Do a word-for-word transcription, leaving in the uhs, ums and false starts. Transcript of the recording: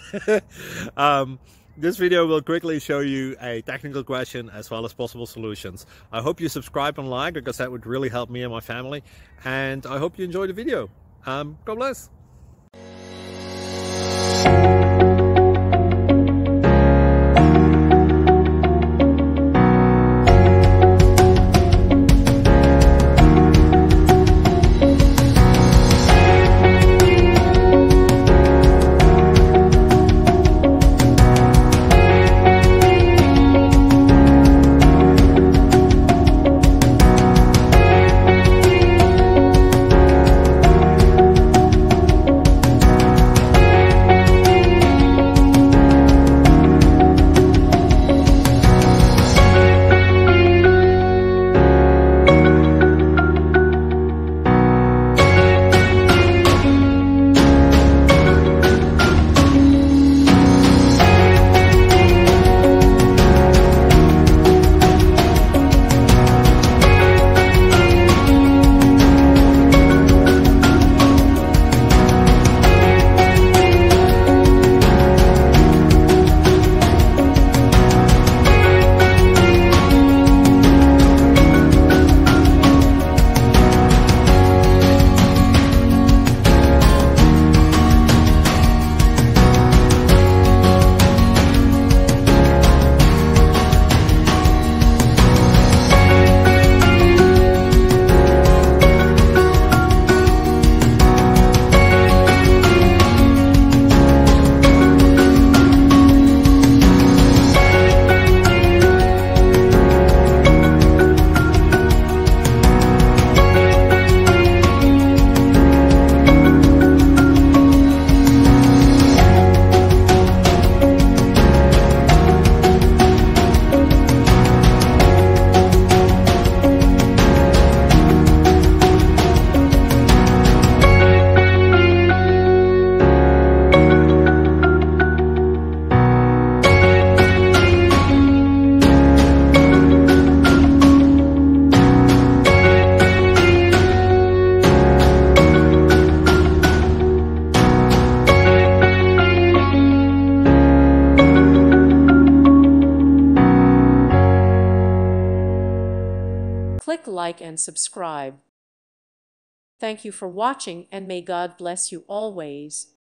um, this video will quickly show you a technical question as well as possible solutions. I hope you subscribe and like, because that would really help me and my family. And I hope you enjoy the video. Um, God bless. Click like and subscribe. Thank you for watching, and may God bless you always.